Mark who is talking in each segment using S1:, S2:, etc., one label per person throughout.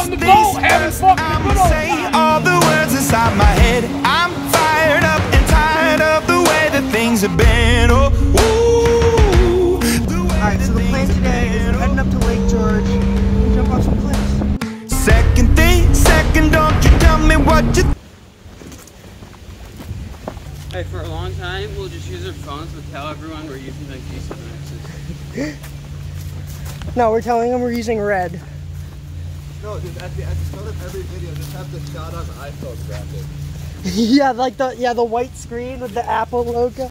S1: on the boat having fucking
S2: I'ma
S1: good old
S2: say
S1: time.
S2: all the words inside my head. I'm fired up and tired of the way that things have been. Oh, ooh,
S3: Alright, so the plan today is we're heading up to Lake George and jump off some cliffs.
S2: second thing, second, don't you tell me what you
S4: Hey, for a long time, we'll just use our phones to tell everyone we're using like G7Xs.
S3: No, we're telling them we're using red.
S5: No, just at the start of every video, just have the shot on the iPhone graphic.
S3: Yeah, like the white screen with the Apple logo.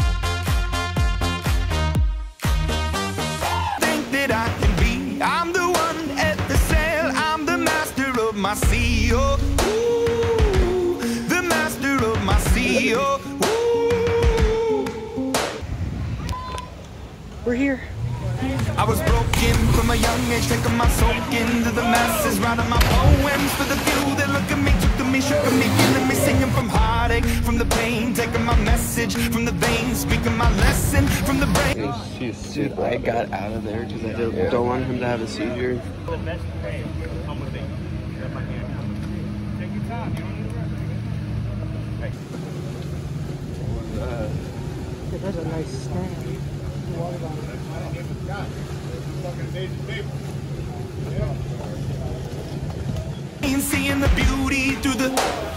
S2: think that I can be. I'm the one at the sail. I'm the master of my sea. Oh, ooh, the master of my sea. Oh, ooh.
S3: We're here.
S2: I was broken from a young age, taking my soul into the masses, writing my poems for the few that look at me, took to me, shook at me, feeling me, singing from heartache, from the pain, taking my message from the veins, speaking my lesson from the brain.
S4: Dude, I got out of there because I don't want him to have a seizure.
S1: The best pay. Come with me. Grab my hand now. Take your time. You don't need to rush. Hey.
S3: That's a nice stand. Water bottle.
S2: Seeing the beauty through the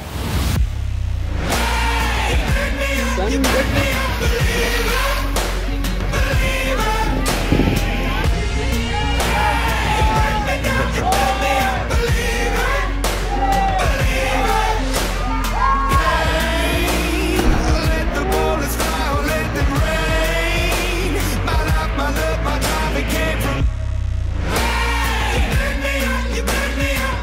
S2: let the bullets fly, let them rain. My life, my love, my drive, it came from you burn me up,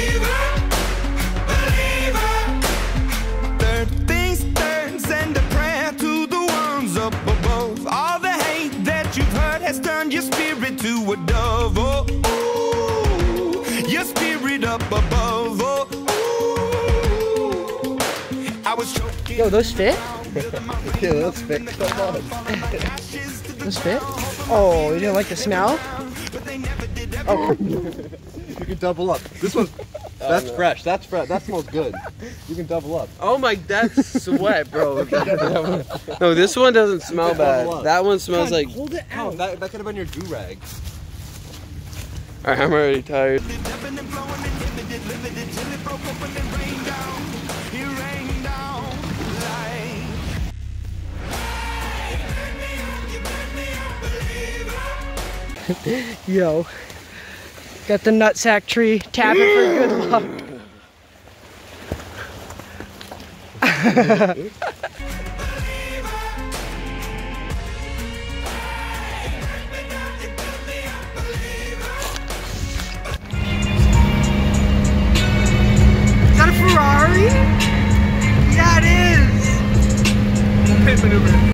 S2: believer. Third things third, send a prayer to the ones up above. All the hate that you've heard has turned your spirit to a dove. Oh, ooh, your spirit up above. Oh, ooh. I was choking.
S3: Yo, those fit?
S5: Yeah, that's fake.
S3: Those fit? Oh, you didn't like the smell?
S5: Oh, you can double up. This one, that's fresh. That's fresh. That smells good. You can double up.
S4: Oh my, that's sweat, bro. No, this one doesn't smell bad. That one smells like.
S3: Hold it
S5: Oh,
S3: out.
S5: that could have been your do-rag.
S4: Alright, I'm already tired.
S3: Yo. Got the nutsack tree. Tap it for good luck. Is that a Ferrari? Yeah, it is.
S1: Pit maneuver.